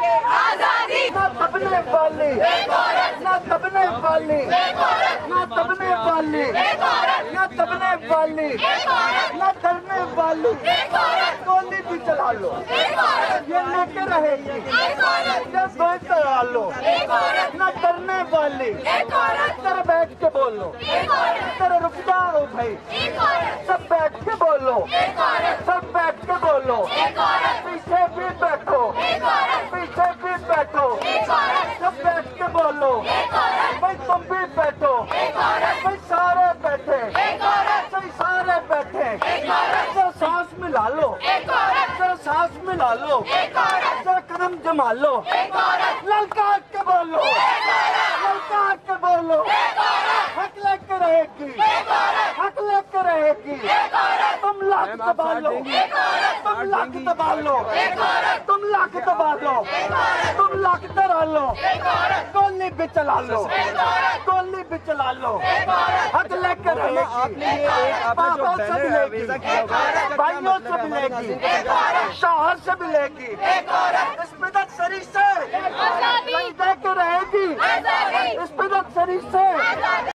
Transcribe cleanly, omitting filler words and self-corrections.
के आजादी ना दबने वाली एक औरत, ना दबने वाली एक औरत, ना दबने वाली एक औरत, ना दबने वाली एक औरत, ना डरने वाली एक औरत, गोली भी चला लो एक औरत, ये लेके रहेगी एक औरत, ये गोली चला लो एक औरत, ना डरने वाली एक औरत, तेरे बैठ के बोलो एक औरत, तेरे रुक जाओ भाई एक औरत, सब बैठ के बोलो एक औरत, सब बैठ के बोलो एक औरत, पीछे भी बैठो एक औरत, पीछे भी बैठो एक औरत, सब बैठ के बोलो एक औरत, भाई तुम भी बैठो एक औरत, भाई सारे बैठे एक औरत, भाई सारे बैठे एक औरत, जरा सांस मिला लो एक औरत, जरा सांस मिला लो एक औरत, जरा कदम जमा लो एक औरत, ललकार के बोलो एक औरत, ललकार के बोलो एक औरत, हक लेके रहेगी एक औरत, हक लेके रहेगी एक औरत, तुम लाख दबा लो एक औरत, तुम लाख दबा लो एक औरत, तुम लाख दबा लो तुम लाख डरा लो एक औरत, गोली भी चला लो एक औरत, गोली भी चला लो एक औरत, हक लेके रहेगी आपने ये एक आपने जो बाबा से बैनर मिलेगी वीजा किया होगा, क्या भाइयों मतलब से है? मिलेगी शौहर से मिलेगी एक औरत, इस बिदत सरी से आजादी, दे के रहेगी आजादी, इस बिदत सरी से